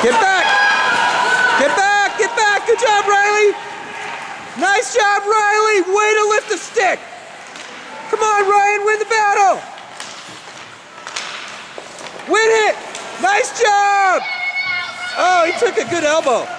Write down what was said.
Get back! Get back! Get back! Good job, Riley! Nice job, Riley! Way to lift the stick! Come on, Ryan, win the battle! Win it! Nice job! Oh, he took a good elbow.